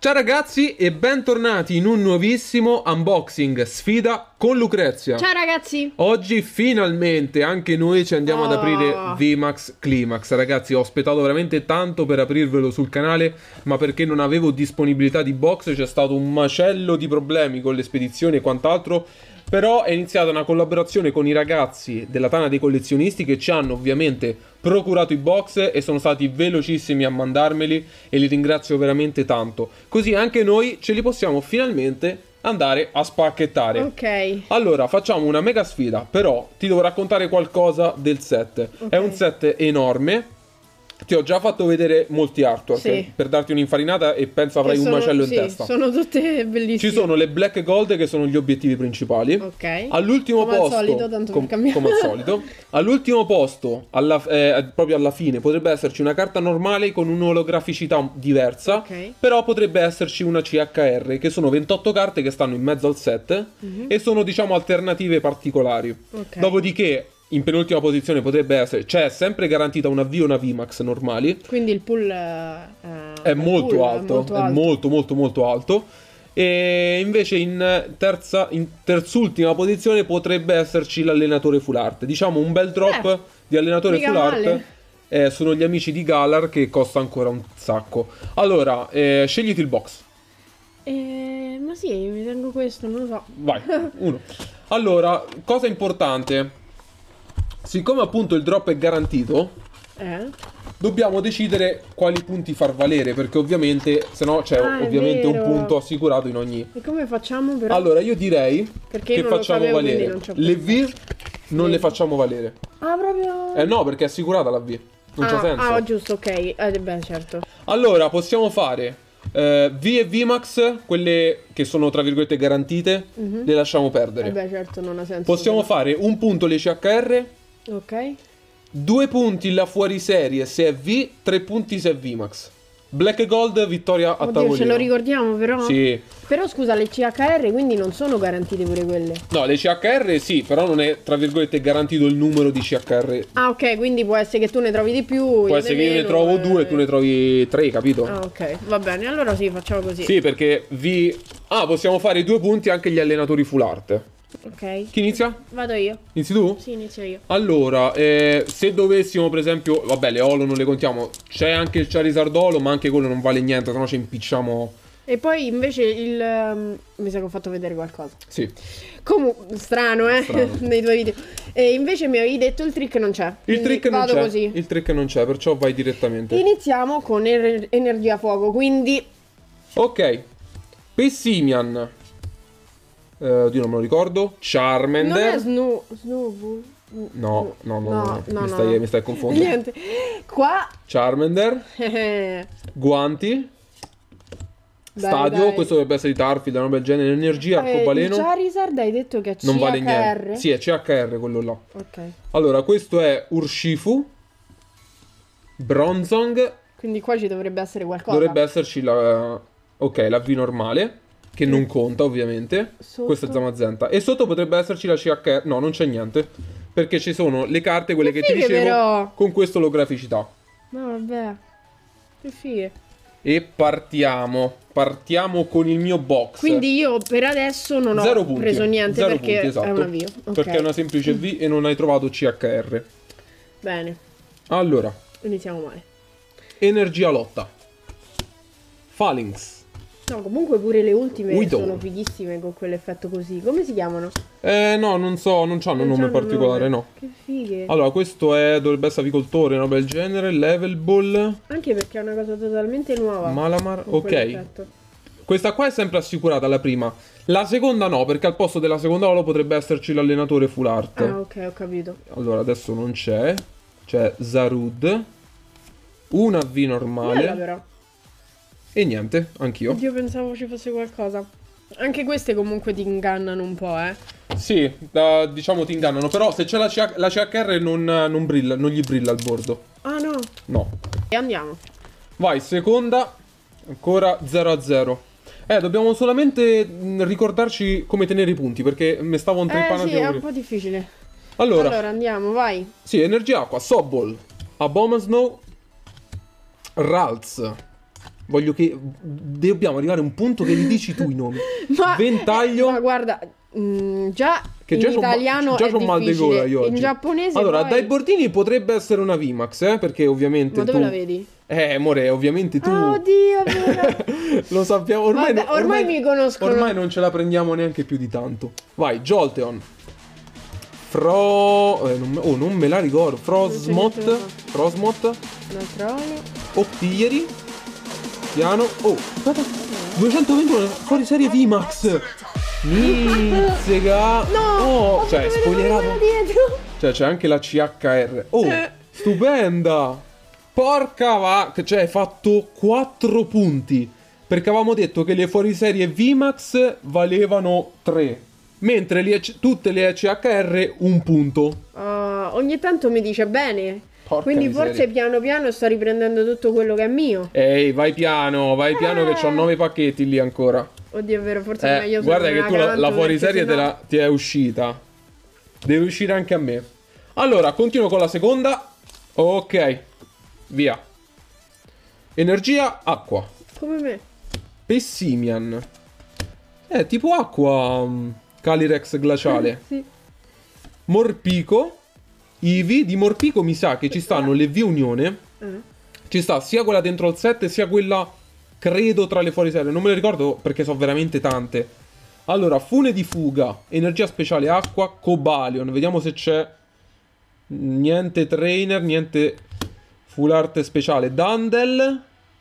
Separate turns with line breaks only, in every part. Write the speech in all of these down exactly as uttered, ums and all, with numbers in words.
Ciao ragazzi e bentornati in un nuovissimo unboxing sfida con Lucrezia.
Ciao ragazzi.
Oggi finalmente anche noi ci andiamo
oh.
ad aprire VMAX Climax. Ragazzi, ho aspettato veramente tanto per aprirvelo sul canale, ma perché non avevo disponibilità di box c'è stato un macello di problemi con le spedizioni e quant'altro. Però è iniziata una collaborazione con i ragazzi della Tana dei collezionisti che ci hanno ovviamente procurato i box e sono stati velocissimi a mandarmeli e li ringrazio veramente tanto. Così anche noi ce li possiamo finalmente andare a spacchettare.
Ok.
Allora facciamo una mega sfida, però ti devo raccontare qualcosa del set.
Okay.
È un set enorme. Ti ho già fatto vedere molti artwork,
sì,
per darti un'infarinata e penso avrai
sono,
un macello in
sì,
testa.
Sono tutte bellissime.
Ci sono le black gold che sono gli obiettivi principali.
Ok.
All'ultimo
come
posto,
al solito, tanto
com-
per cambiare.
come al solito, all'ultimo posto, alla, eh, proprio alla fine, potrebbe esserci una carta normale con un'olograficità diversa.
Ok.
Però potrebbe esserci una C H R, che sono ventotto carte che stanno in mezzo al set, mm-hmm, e sono, diciamo, alternative particolari.
Ok.
Dopodiché, in penultima posizione potrebbe essere, c'è sempre garantita una V e una VMAX normali.
Quindi il pool uh,
è, molto
pool
alto,
è molto
è
alto,
molto molto molto alto. E invece in terza, in terzultima posizione potrebbe esserci l'allenatore full art. Diciamo un bel drop
eh,
di allenatore full
male.
art. Eh, sono gli amici di Galar che costa ancora un sacco. Allora, eh, scegliti il box.
Eh, ma sì, mi tengo questo, non lo so.
Vai, uno. Allora, cosa importante. Siccome appunto il drop è garantito,
eh?
dobbiamo decidere quali punti far valere, perché ovviamente se no c'è
ah,
ovviamente un
vero.
punto assicurato in ogni.
E come facciamo però?
Allora io direi
perché
che
non
facciamo
lo sapevo,
valere
non
le V, non
le...
le facciamo valere.
Ah, proprio?
Eh no, perché è assicurata la V, non
ah,
c'ha senso.
Ah, giusto, ok, eh, beh, certo.
Allora possiamo fare eh, V e VMAX, quelle che sono tra virgolette garantite, mm-hmm, le lasciamo perdere.
Eh beh, certo, non ha senso.
Possiamo
però
fare un punto le C H R.
Ok.
Due punti la fuoriserie se è V, tre punti se è VMAX. Black e Gold, vittoria a
Oddio,
tavolino.
ce lo ricordiamo però?
Sì.
Però scusa, le C H R quindi non sono garantite pure quelle?
No, le C H R sì, però non è, tra virgolette, garantito il numero di C H R.
Ah, ok, quindi può essere che tu ne trovi di più.
Può essere che io ne trovo
e...
due e tu ne trovi tre, capito?
Ah, ok, va bene, allora sì, facciamo così.
Sì, perché V... Ah, possiamo fare due punti anche gli allenatori full art.
Ok.
Chi inizia?
Vado io.
Inizi tu?
Sì, inizio io.
Allora, eh, se dovessimo per esempio... Vabbè, le Holo non le contiamo. C'è anche il Charizard Holo, ma anche quello non vale niente, se no ci impicciamo...
E poi invece il... Um, mi sa che ho fatto vedere qualcosa.
Sì.
Comunque, strano, eh,
strano.
nei tuoi video. E invece mi avevi detto il trick non c'è.
Il trick non
vado
c'è.
così.
Il trick non c'è, perciò vai direttamente.
Iniziamo con er- energia fuoco, quindi...
Ok. Pessimian. Eh, oddio, non me lo ricordo. Charmander.
Non è Snu... Snubu?
No, no, no, no, no,
no,
mi,
no.
stai, mi stai confondendo.
Niente. Qua...
Charmander.
Dai,
Guanti. Stadio,
dai.
questo dovrebbe essere di Tarfield, una roba del genere. Energia,
Eh,
arcobaleno.
il Charizard hai detto che è C H R?
Non vale niente. Sì, è C H R quello là.
Ok.
Allora, questo è Urshifu. Bronzong.
Quindi qua ci dovrebbe essere qualcosa.
Dovrebbe esserci la... Ok, la V normale. Che non conta, ovviamente.
Sotto?
Questo è Zamazenta. E sotto potrebbe esserci la C H R. No, non c'è niente. Perché ci sono le carte, quelle che,
Che
ti
fighe,
dicevo,
però.
con questa olograficità.
No, vabbè. Che fighe.
E partiamo. Partiamo con il mio box.
Quindi io per adesso non
Zero
ho
punti.
preso niente
Zero
perché
punti, esatto.
è una V. Ok.
Perché è una semplice V e non hai trovato C H R.
Bene,
Allora,
iniziamo male.
energia lotta. Phalanx.
No, comunque pure le ultime
Widow.
sono fighissime con quell'effetto così. Come si chiamano?
Eh no, non so, non c'hanno un
Non
nome
c'hanno
particolare,
nome.
no.
Che fighe.
Allora, questo è, dovrebbe essere avicoltore, una roba del genere. Level Ball.
Anche perché è una cosa totalmente nuova.
Malamar,
con
ok.
quell'effetto.
Questa qua è sempre assicurata, la prima. La seconda no, perché al posto della seconda holo potrebbe esserci l'allenatore full art.
Ah, ok, ho capito.
Allora, adesso non c'è. C'è Zarud. Una V normale.
Bella però.
E niente, anch'io.
Oddio, pensavo ci fosse qualcosa. Anche queste comunque ti ingannano un po', eh.
Sì, da- diciamo ti ingannano. Però se c'è la, C H la C H R non, non brilla, non gli brilla il bordo.
Ah, no.
No.
E andiamo.
Vai, seconda. Ancora zero a zero. Eh, dobbiamo solamente mh, ricordarci come tenere i punti, perché mi stavo un
Eh, sì, è un po' difficile.
Allora,
Allora, andiamo, vai.
sì, energia acqua, Sobol, Abomasnow, Ralts, Voglio che dobbiamo arrivare a un punto che li dici tu i nomi.
Ma,
Ventaglio.
eh, ma guarda, mh, già
Che
in
già c'ho ma-
italiano
già
è
c'ho mal di
difficile,
gola io
in
oggi.
giapponese
Allora,
poi...
dai bordini potrebbe essere una VMAX, eh? Perché ovviamente
Ma dove
tu...
la vedi?
Eh, amore, ovviamente tu...
Ah, oddio, è vero.
Lo sappiamo, ormai,
Vabbè, ormai mi conoscono.
Ormai non ce la prendiamo neanche più di tanto. Vai, Jolteon. Fro... Eh, non me... Oh, non me la ricordo. Frosmoth.
Non c'è niente da
Frosmoth.
Naturale.
Octieri. Piano. Oh, aspetta. duecentoventuno fuori serie VMAX. Mizzega.
No!
Oh,
ho
cioè,
fatto vedere
spoilerato.
quella dietro.
Cioè, c'è anche la C H R. Oh, stupenda. Porca va... Cioè, hai fatto quattro punti. Perché avevamo detto che le fuoriserie VMAX valevano tre. Mentre le, tutte le C H R un punto.
Ah, ogni tanto mi dice bene.
Porca
Quindi
miseria.
forse piano piano sto riprendendo tutto quello che è mio.
Ehi, vai piano, vai piano che c'ho nove pacchetti lì ancora.
Oddio, è vero, forse è
Eh,
meglio se
guarda
non
che
me
tu
la
la,
canto,
la fuoriserie
perché
te
sennò-
la- ti è uscita. Deve uscire anche a me. Allora, continuo con la seconda. Ok, via. Energia, acqua.
Come me.
Pessimian. Eh, tipo acqua. um, Calyrex glaciale.
Sì.
Morpico. Ivi. Di Morpico mi sa che ci stanno le V Unione.
Eh.
Ci sta sia quella dentro il set sia quella, credo, tra le fuoriserie. Non me le ricordo perché sono veramente tante. Allora, fune di fuga, energia speciale acqua, Cobalion. Vediamo se c'è niente trainer, niente full art speciale. Dandel.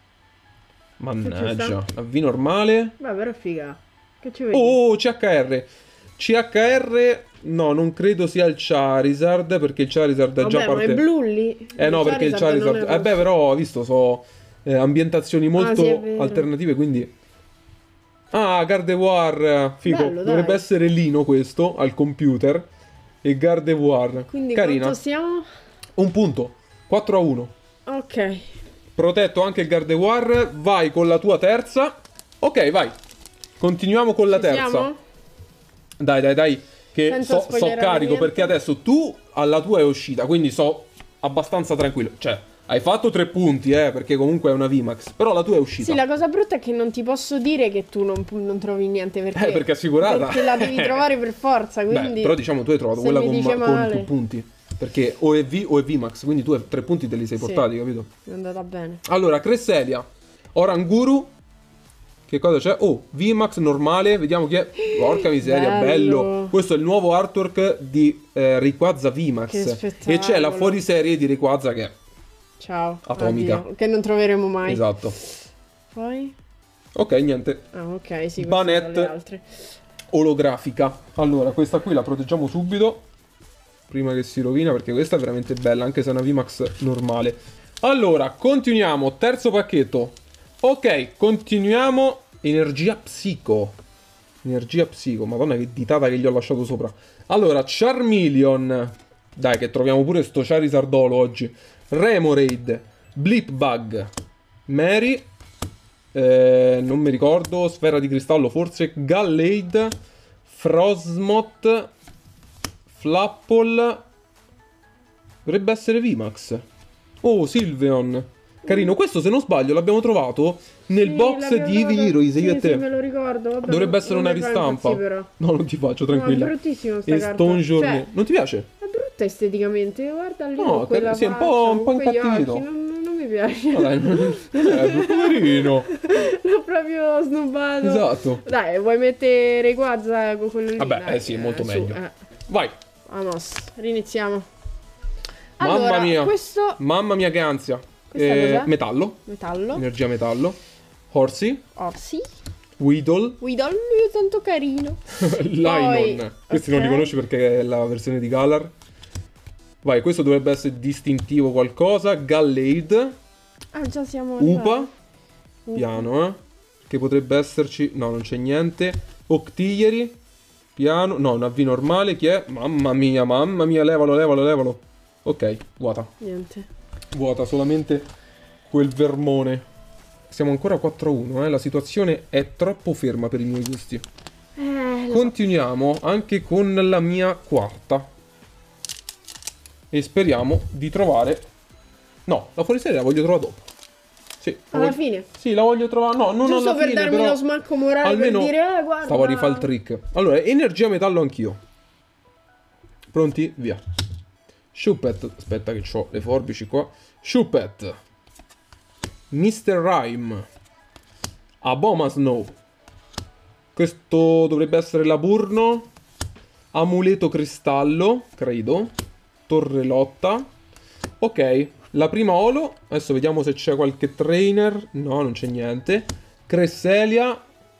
Mannaggia, la V normale.
Beh, però figa. Che ci vedi?
Oh, C H R. C H R, no, non credo sia il Charizard, perché il Charizard è
Vabbè,
già
ma
parte...
è blu lì.
Eh no, perché il Charizard...
non è
Eh beh, però, ho visto, so eh, ambientazioni molto
sì, è vero.
alternative, quindi... Ah, Gardevoir, figo.
Bello, dai.
Dovrebbe essere Lino questo, al computer. E Gardevoir.
Quindi
Carina.
quanto siamo?
Un punto. quattro a uno.
Ok.
Protetto anche il Gardevoir. Vai con la tua terza. Ok, vai. Continuiamo con la
Ci
terza.
siamo?
Dai, dai, dai. Che
Senza
so, so
spoilerare
carico
niente.
perché adesso tu alla tua è uscita. Quindi so abbastanza tranquillo. Cioè, hai fatto tre punti, eh. Perché comunque è una VMAX. Però la tua è uscita.
Sì, la cosa brutta è che non ti posso dire che tu non, non trovi niente perché...
Eh, perché è assicurata.
Perché la devi trovare per forza, quindi...
Beh, però diciamo tu hai trovato
se
quella
mi
con,
dice
ma- con
male.
più punti. Perché o è V o è VMAX. Quindi tu hai tre punti te li sei
Sì.
portati, capito?
È andata bene.
Allora, Cresselia, Oranguru. Che cosa c'è? Oh, VMAX normale. Vediamo chi è. Porca miseria, bello.
Bello.
Questo è il nuovo artwork di eh, Rayquaza VMAX.
Che spettacolo.
E c'è la fuoriserie di Rayquaza che è
Ciao.
Atomica.
Addio, che non troveremo mai.
esatto.
Poi...
Ok, niente.
Ah, ok, sì, queste
Banette.
sono le altre.
Olografica. Allora, questa qui la proteggiamo subito. Prima che si rovina, perché questa è veramente bella, anche se è una VMAX normale. Allora, continuiamo. Terzo pacchetto. Ok, continuiamo. Energia psico. Energia psico. Madonna, che ditata che gli ho lasciato sopra. Allora, Charmeleon. Dai, che troviamo pure sto Charizardolo oggi. Remoraid. Blipbug. Mary. Eh, non mi ricordo. Sfera di cristallo, forse. Gallade. Frosmoth. Flapple. Dovrebbe essere VMAX. Oh, Sylveon. Carino. Questo, se non sbaglio, l'abbiamo trovato nel
Sì,
box
l'abbiamo
di Eevee
trovato-
Heroes,
sì,
io e
sì,
te.
me lo ricordo. Vabbè,
Dovrebbe
non-
essere
non
una
mi fa
ristampa.
impazzire, però.
No, non ti faccio, tranquilla.
No, è bruttissima sta
E
carta.
Stone Journey.
Cioè,
Non ti piace?
è brutta esteticamente. Guarda lì
No,
con quella
sì, è un
faccia,
po'- un
con
po'
quegli
incattivito.
occhi, Non, non mi piace.
No, dai, non è poverino.
L'ho proprio snobbato.
Esatto.
Dai, vuoi mettere Rayquaza con quello lì?
Vabbè,
Dai,
eh sì, è molto
su,
meglio.
eh.
Vai.
Vamos, riniziamo.
Mamma
Allora,
mia.
questo
Mamma mia che ansia.
Questa
Eh,
cos'è?
metallo.
metallo,
Energia metallo. Horsey.
Orsi,
Weedle.
Guido, lui è tanto carino.
Linon. Questi non li
ok.
conosci perché è la versione di Galar. Vai, questo dovrebbe essere distintivo qualcosa. Gallade.
Ah, già siamo
Upa.
arrivati. Upa.
Piano, eh. Che potrebbe esserci... No, non c'è niente. Octiglieri. Piano. No, una V normale. Chi è? Mamma mia, mamma mia. Levalo, levalo, levalo. Ok, vuota.
Niente.
Vuota solamente quel vermone. Siamo ancora quattro a uno, eh. La situazione è troppo ferma per i miei gusti.
Eh, lo
Continuiamo anche con la mia quarta. E speriamo di trovare... No, la fuoriserie la voglio trovare dopo. Sì,
Alla
voglio...
fine.
Sì, la voglio trovare. No, non
Giusto
alla
per
fine,
darmi
però
lo smacco morale
almeno
per dire, eh, guarda.
stavo a rifare il trick. Allora, energia metallo anch'io. Pronti? Via. Shuppet. Aspetta che ho le forbici qua. Shuppet. mister Rhyme. Aboma Snow. Questo dovrebbe essere Laburno. Amuleto cristallo, credo. Torre lotta. Ok, la prima holo. Adesso vediamo se c'è qualche trainer. No, non c'è niente. Cresselia.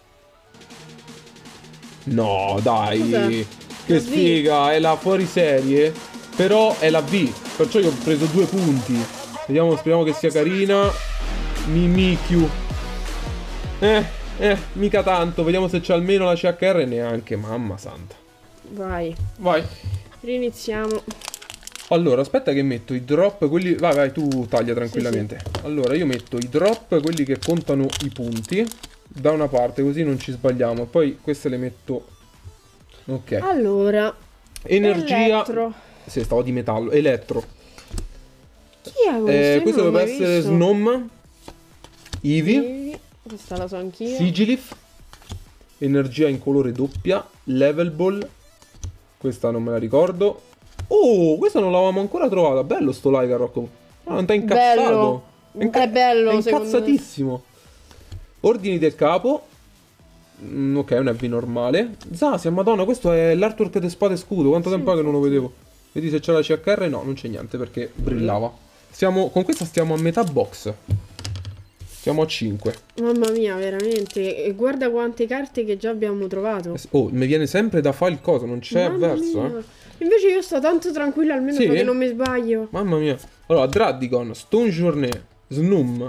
No, dai.
Cos'è?
Che
La V.
sfiga, è la fuoriserie. Però è la V. Perciò io ho preso due punti. Vediamo, speriamo che sia carina. Mimikyu. Eh, eh, mica tanto. Vediamo se c'è almeno la C H R. Neanche, mamma santa.
Vai.
Vai.
Riniziamo.
Allora, aspetta che metto i drop, quelli... Vai, vai, tu taglia tranquillamente. Sì, sì. Allora, io metto i drop, quelli che contano i punti, da una parte, così non ci sbagliamo. Poi queste le metto... Ok.
Allora.
Energia...
Elettro.
Sì, stavo di metallo. Elettro.
Chi è questo?
Eh,
Io
questo
non l'ho
dovrebbe
mai
essere
visto.
Snom. Eevee.
Eevee. Questa la so anch'io.
Sigilif. Energia in colore doppia. Level Ball. Questa non me la ricordo. Oh, questa non l'avevamo ancora trovata. Bello sto Lycanroc. Ah, non t'ha incazzato.
Bello.
È, inca-
È bello,
è
secondo
incazzatissimo. Ordini del capo. Mm, ok, un heavy normale. Zasia, madonna, questo è l'artwork di Spada e Scudo. Quanto
Sì,
tempo è che non lo
sì.
vedevo? Vedi se c'è la C H R. No, non c'è niente perché brillava. Stiamo, con questa stiamo a metà box. Siamo a cinque.
Mamma mia, veramente. E guarda quante carte che già abbiamo trovato.
Oh, mi viene sempre da fare il coso, non c'è
Mamma
verso,
mia.
eh.
Invece io sto tanto tranquilla, almeno
Sì?
perché non mi sbaglio.
Mamma mia. Allora, Dradigon, Stone Journey, Snum.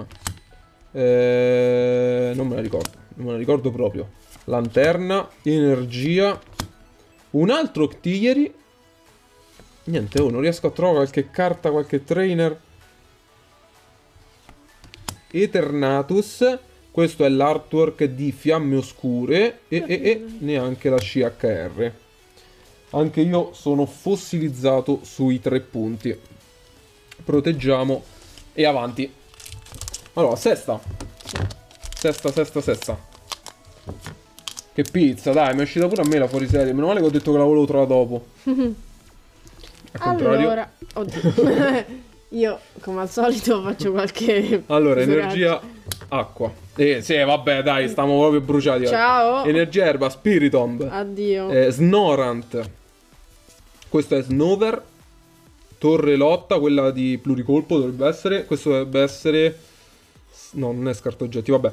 Eh, non me la ricordo. Non me la ricordo proprio. Lanterna, energia. Un altro Octiglieri. Niente, oh, non riesco a trovare qualche carta, qualche trainer. Eternatus. Questo è l'artwork di Fiamme Oscure. E, e, e neanche la C H R. Anche io sono fossilizzato sui tre punti. Proteggiamo e avanti. Allora, sesta. Sesta, sesta, sesta. Che pizza, dai, mi è uscita pure a me la fuoriserie. Meno male che ho detto che la volevo trovare dopo. Al contrario.
Allora, oddio. Io, come al solito, faccio qualche...
Allora,
coraggio.
energia acqua. Eh, sì, vabbè, dai, stiamo proprio bruciati. oggi.
Ciao.
Energia erba, Spiritomb.
Addio.
Eh, Snorant. Questo è Snover. Torre lotta, quella di pluricolpo dovrebbe essere. Questo dovrebbe essere... No, non è scarto oggetti, vabbè.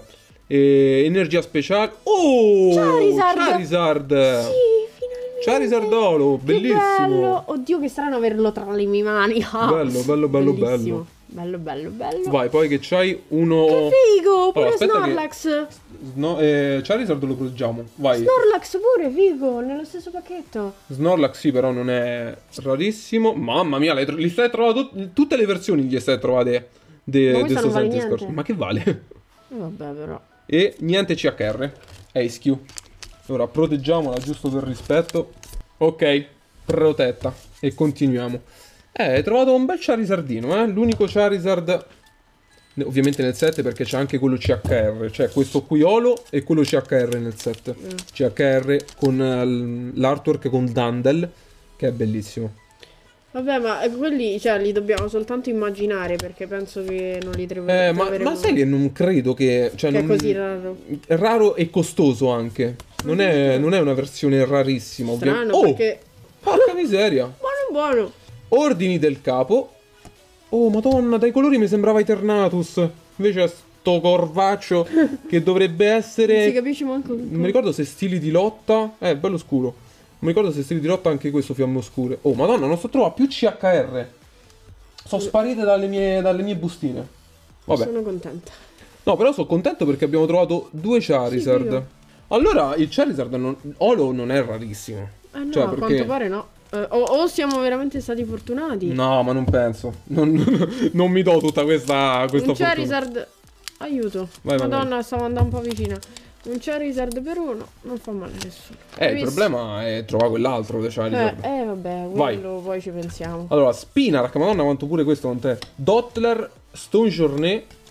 Eh, energia speciale. Oh!
Charizard.
Charizard.
Sì, finalmente.
Charizardolo,
Che
bellissimo.
bello. Oddio, che strano averlo tra le mie mani. Ah,
Bello, bello, bello,
bellissimo.
bello.
Bello, bello, bello.
Vai, poi che c'hai uno...
Che figo, pure
Allora, aspetta che-
Snorlax.
No, eh, Charizard lo proteggiamo. Vai.
Snorlax pure, figo, nello stesso pacchetto.
Snorlax sì, però non è rarissimo. Mamma mia, le, li stai trovando tut- tutte le versioni gli stai trovate de,
Ma
de
questa
sto
non vale
Silent
niente.
Discourse. Ma che vale?
Vabbè, però.
E niente C H R. Ace-Q. Ora proteggiamola giusto per rispetto. Ok, protetta. E continuiamo. Eh, hai trovato un bel Charizardino, eh? L'unico Charizard... Ovviamente nel set perché c'è anche quello C H R. Cioè questo qui Holo e quello C H R nel set.
Mm.
C H R con eh, l'artwork con Dandel, che è bellissimo.
Vabbè, ma quelli, cioè, li dobbiamo soltanto immaginare perché penso che non li troveremo.
Eh, ma, ma sai che non credo che... Cioè,
che è
non-
così raro.
È raro e costoso anche. Non è, non è una versione rarissima, ovviamente.
Strano,
Oh,
perché...
porca miseria.
Buono, buono.
Ordini del capo. Oh, madonna, dai colori mi sembrava Eternatus. Invece è sto corvaccio che dovrebbe
Non si
essere...
capisce manco...
Non mi ricordo se stili di lotta... Eh, bello scuro. Non mi ricordo se stili di lotta anche questo Fiamme Oscure. Oh, madonna, non sto trovando più C H R. Sono sparite dalle mie, dalle mie bustine. Vabbè.
Sono contenta.
No, però sono contento perché abbiamo trovato due Charizard.
Sì, io.
Allora, il Charizard non... Holo non è rarissimo.
Eh no,
Cioè,
a
perché-
quanto pare no. Eh, o, o siamo veramente stati fortunati.
No, ma non penso. Non, non mi do tutta questa, questa
Un
fortuna.
Charizard... Aiuto.
Vai, vai,
Madonna, stavo andando un po' vicina. Un Charizard per uno non fa male a nessuno.
Eh,
Hai
il
visto?
problema è trovare quell'altro di
Eh,
Charizard.
eh, vabbè,
Vai.
quello poi ci pensiamo.
Allora, Spinarak, madonna quanto pure questo non te. Dottler, Stone Journey.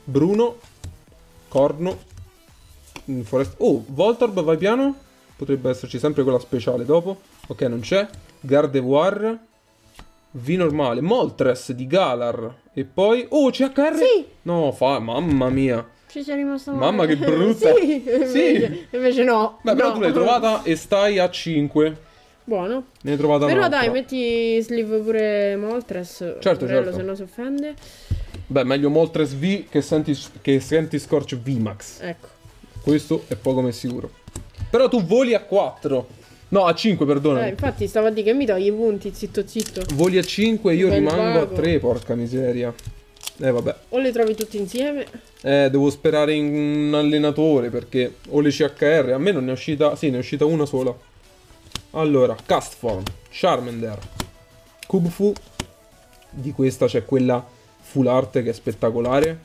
Bruno. Corno. Forest... Oh, Voltorb, vai piano. Potrebbe esserci sempre quella speciale dopo. Ok, non c'è. Gardevoir. V normale. Moltres di Galar. E poi... Oh, C H R?
Sì.
No, fa... Mamma mia.
Ci sei rimasto male.
Mamma che brutta.
Sì, invece,
Sì.
invece no.
Beh, però
no.
tu l'hai trovata e stai a cinque.
Buono.
Ne hai trovata
Però
un'altra.
dai, metti sleeve pure Moltres.
Certo,
Porello,
certo.
se no si offende.
Beh, meglio Moltres V che senti, che senti Scorch V Max.
Ecco.
Questo è poco ma è sicuro. Però tu voli a quattro. No, a cinque, perdona.
Eh, infatti stavo a dire che mi togli i punti, zitto zitto.
Voli a cinque e io
Bel
rimango
vago.
a tre, porca miseria. Eh, vabbè.
O li trovi tutti insieme.
Eh, devo sperare in un allenatore perché o le C H R, a me non ne è uscita, sì, ne è uscita una sola. Allora, Castform, Charmander, Kubfu, di questa c'è quella full art che è spettacolare.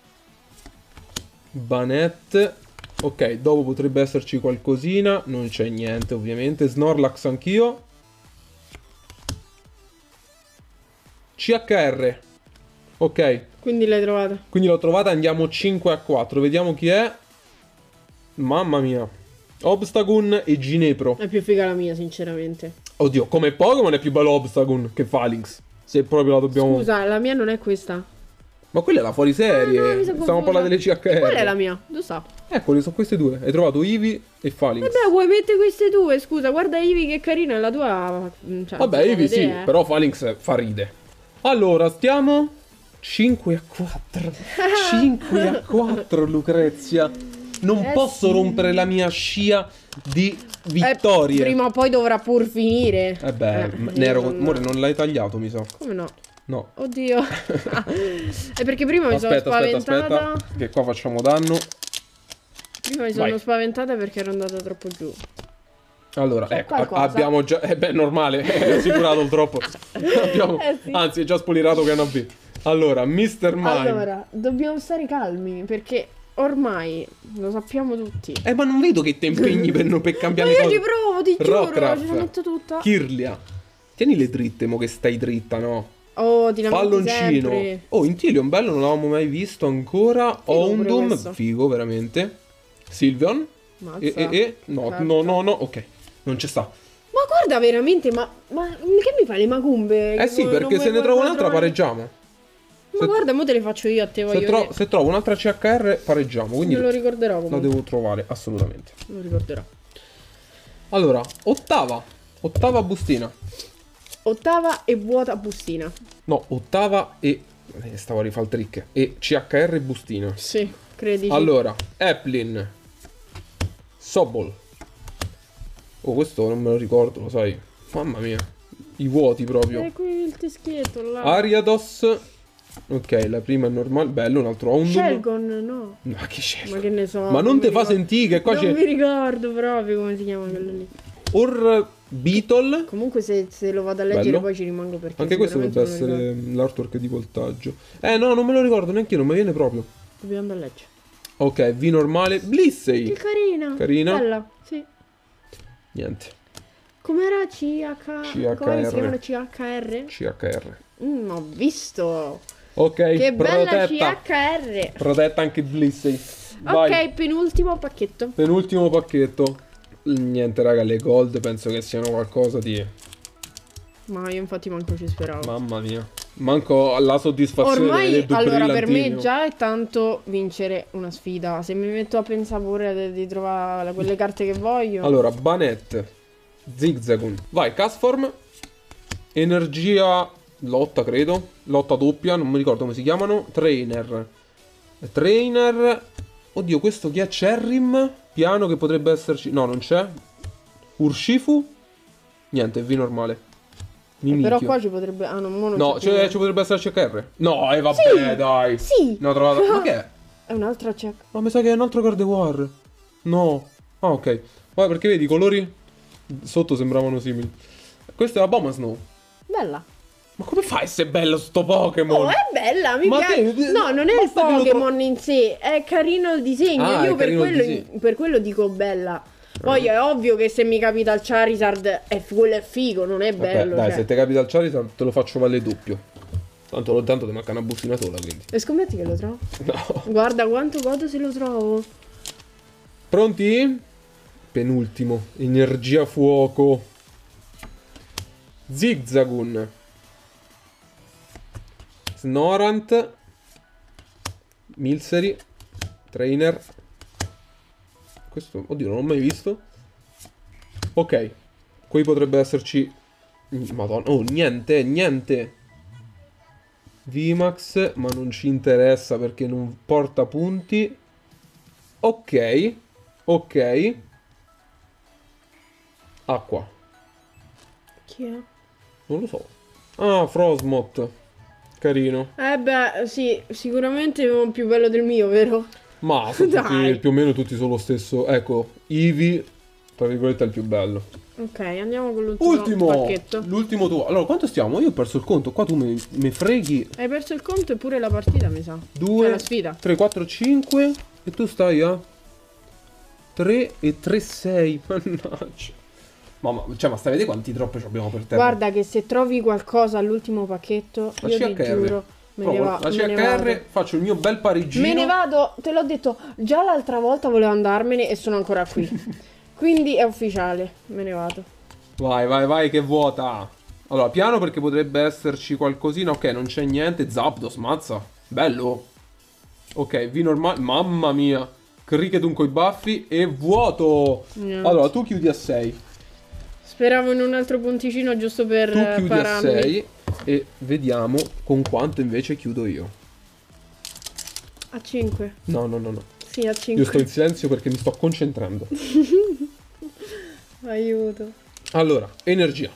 Banette, ok, dopo potrebbe esserci qualcosina, non c'è niente ovviamente. Snorlax anch'io. C H R, ok.
Quindi l'hai trovata.
Quindi l'ho trovata, andiamo cinque a quattro. Vediamo chi è. Mamma mia. Obstagoon e Ginepro.
È più figa la mia, sinceramente.
Oddio, come Pokémon è più bello Obstagoon che Phalanx. Se proprio la dobbiamo...
Scusa, la mia non è questa.
Ma quella è la fuoriserie.
Ah, no, mi sono
Stiamo
confusa.
parlando delle C H R.
Qual è la mia? Dove sta?
Eccole, sono queste due. Hai trovato Eevee e Phalanx.
Vabbè, vuoi mettere queste due? Scusa, guarda Ivy che carina, è la tua... Cioè,
Vabbè,
si può
Eevee sì,
vedere, eh.
però Phalanx fa ride. Allora, stiamo... cinque a quattro. cinque a quattro, Lucrezia. Non
Eh
posso
sì.
rompere la mia scia di
Eh,
vittorie.
prima o poi dovrà pur finire.
Eh beh,
Eh,
m-
io
ne ero
non-
amore, non l'hai tagliato, mi sa.
Come no?
No.
Oddio. È perché prima mi sono
Aspetta, aspetta,
spaventata.
aspetta. Che qua facciamo danno.
Prima mi sono
Vai.
spaventata perché ero andata troppo giù.
Allora,
C'è
ecco,
qualcosa?
abbiamo già... Eh beh, normale, è assicurato il troppo. Abbiamo...
Eh sì.
Anzi, è già spoilerato che è una B. Allora, mister Mime.
Allora, dobbiamo stare calmi perché ormai lo sappiamo tutti.
Eh, ma non vedo che ti impegni per, non- per
Ma
cambiare le
io
cose.
ci provo, ti giuro,
Rockruff,
ce la metto tutta.
Kirlia. Tieni le dritte, mo che stai dritta, no?
Oh, ti lamenti
Palloncino.
sempre.
Oh, Inteleon bello, non l'avevamo mai visto ancora.
pure
Houndoom,
questo.
figo, veramente. Sylveon.
Mazza.
E, e, e, no,
Carta.
no, no, no, ok. Non c'è sta.
Ma guarda veramente, ma, ma che mi fai le macumbe?
Eh
Che
sì,
non
perché
vuoi
se ne
far
trovo un'altra
trovare?
pareggiamo.
Ma
se-
guarda, mo te le faccio io a te,
Se,
voglio
tro-
vedere.
se trovo un'altra C H R pareggiamo, quindi
Me lo ricorderò
la
comunque.
devo trovare assolutamente.
Me lo ricorderò.
Allora, ottava. Ottava bustina.
Ottava e vuota bustina.
No, ottava e... eh, stavo a rifare il trick. E C H R bustina.
Sì, credi.
Allora, Applin. Sobol. Oh, questo non me lo ricordo, lo sai. Mamma mia. I vuoti proprio.
È qui il teschietto là.
Ariados. Ok, la prima è normale. Bello, un altro Houndoom.
Shelgon, no.
No, che Shelgon.
Ma che ne so.
Ma non
mi
te fa
ricordo.
sentire che qua
Non
c'è
mi ricordo proprio come si chiama quello lì.
Or Beetle.
Comunque se, se lo vado a leggere
Bello.
poi ci rimango perché
Anche questo dovrebbe
sicuramente me lo
essere l'artwork di voltaggio. Eh no, non me lo ricordo neanche io, non mi viene proprio.
ricordo. Dobbiamo andare a leggere.
Ok, V normale. Blissey.
Che carina.
Carina.
Bella, sì.
Niente.
Com'era C H...
C H R.
Come si chiamano C H R?
C H R.
Mm, ho visto.
Ok,
Che bella
protetta.
C H R.
Protetta anche Blissey. Vai.
Ok, penultimo pacchetto.
Penultimo pacchetto. Niente, raga, le gold penso che siano qualcosa di...
Ma io infatti manco ci speravo.
Mamma mia. Manco la soddisfazione di
Ormai,
vedere due
allora, per me
brillantini.
già è tanto vincere una sfida. Se mi metto a pensare pure di, di trovare quelle carte che voglio.
Allora, Banette. Zigzagoon. Vai, Castform. Energia... Lotta, credo. Lotta doppia, non mi ricordo come si chiamano. Trainer. Trainer. Oddio, questo chi è? Cherrim. Piano che potrebbe esserci... No, non c'è. Urshifu. Niente, V normale.
Eh,
Mimikyu.
però qua ci potrebbe... Ah, non, mo non
No,
c'è più
c'è-
niente.
ci potrebbe essere C H R. No, e vabbè,
Sì,
dai.
sì.
Ne ho trovato... Ma che è?
È un'altra check.
Ma mi sa che è un altro Gardevoir. No. Ah, ok. Guarda, perché vedi i colori sotto sembravano simili. Questa è la Bomasnow.
Bella.
Ma come fai a essere bello sto Pokémon?
Oh, è bella, mi
Ma
piace.
te-
No, non è il
basta che lo
Pokémon in sé, è carino il disegno.
Ah,
Io
è
per
carino il
quello,
disegno.
per quello dico bella. Poi è ovvio che se mi capita il Charizard, è, quello è figo, non è
Vabbè,
bello.
dai,
cioè.
se ti capita il Charizard te lo faccio valere doppio. Tanto, tanto ti manca una bustina sola, quindi.
E scommetti che lo trovo?
No.
Guarda quanto godo se lo trovo.
Pronti? Penultimo. Energia fuoco. Zigzagoon. Snorant. Milseri. Trainer. Questo, oddio, non l'ho mai visto. Ok. Qui potrebbe esserci... Madonna. Oh, niente, niente. VMAX, ma non ci interessa perché non porta punti. Ok. Ok. Acqua.
Chi è?
Non lo so. Ah, Frosmoth. Carino.
Eh beh, sì, sicuramente è un più bello del mio, vero?
Ma sono tutti,
Dai.
più o meno tutti sullo stesso. Ecco, Eevee, tra virgolette, è il più bello.
Ok, andiamo con l'ultimo
Ultimo!
pacchetto.
L'ultimo tuo. Allora, quanto stiamo? Io ho perso il conto. Qua tu mi, mi freghi.
Hai perso il conto e pure la partita, mi sa. Cioè,
due,
la sfida.
tre, quattro, cinque. E tu stai a tre e tre, sei. Mannaggia. Mamma, cioè, ma stai a vedere quanti drop abbiamo per terra?
Guarda che se trovi qualcosa all'ultimo pacchetto,
La
io
C H R.
ti giuro, me ne,
Provo
va,
la
me ne
C H R,
vado.
faccio il mio bel parigino.
Me ne vado, te l'ho detto, già l'altra volta volevo andarmene e sono ancora qui. Quindi è ufficiale, me ne vado.
Vai, vai, vai, che vuota. Allora, piano perché potrebbe esserci qualcosina. Ok, non c'è niente. Zapdos, mazza. Bello. Ok, V normale. Mamma mia. Cricketun coi baffi e vuoto.
Niente.
Allora, tu chiudi a sei.
Speravo in un altro punticino giusto per
Tu
eh,
chiudi a
pararmi.
sei. E vediamo con quanto invece chiudo io.
A cinque.
No, no, no, no.
Sì, a cinque.
Io sto in silenzio perché mi sto concentrando.
Aiuto.
Allora, energia.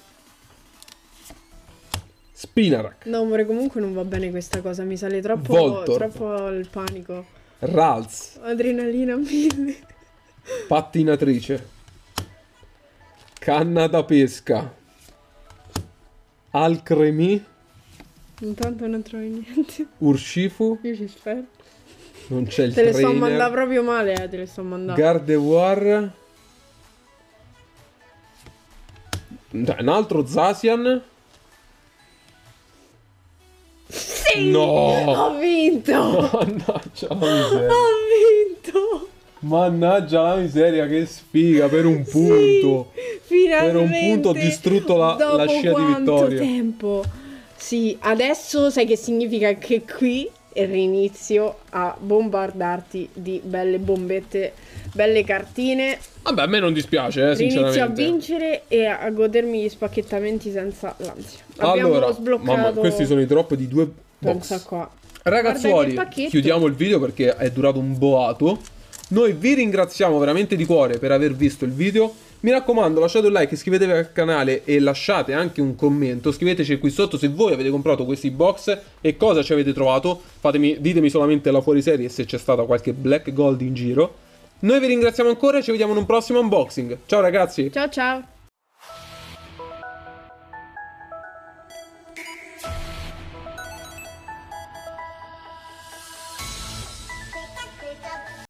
Spinarak.
No, amore, comunque non va bene questa cosa, mi sale troppo,
Voltorb.
troppo il panico.
Ralts.
Adrenalina mille.
Pattinatrice. Canna da pesca. Alcremie.
Intanto non trovi niente.
Urshifu.
Io ci spero.
Non c'è il
Te le sto
trainer.
mandando proprio male, eh, te le sto mandando.
Gardevoir. Dai, un altro Zacian.
Sì!
No!
Ho vinto!
Mannaggia la miseria.
Ho vinto!
Mannaggia la miseria, che sfiga per un punto.
Sì,
Per un
finalmente,
punto ho distrutto la,
dopo
la scia di
quanto
vittoria.
tempo? Sì, adesso sai che significa che qui rinizio a bombardarti di belle bombette, belle cartine.
Vabbè, a me non dispiace, eh,
Rinizio a
sinceramente.
vincere e a godermi gli spacchettamenti senza l'ansia. Abbiamo
Allora,
sbloccato.
mamma, questi sono i drop di due
Pensa
box.
qua.
Ragazzuoli,
Guarda che pacchetto.
chiudiamo il video perché è durato un boato. Noi vi ringraziamo veramente di cuore per aver visto il video. Mi raccomando, lasciate un like, iscrivetevi al canale e lasciate anche un commento. Scriveteci qui sotto se voi avete comprato questi box e cosa ci avete trovato. Fatemi, ditemi solamente la fuoriserie se c'è stata qualche black gold in giro. Noi vi ringraziamo ancora e ci vediamo in un prossimo unboxing. Ciao ragazzi!
Ciao ciao.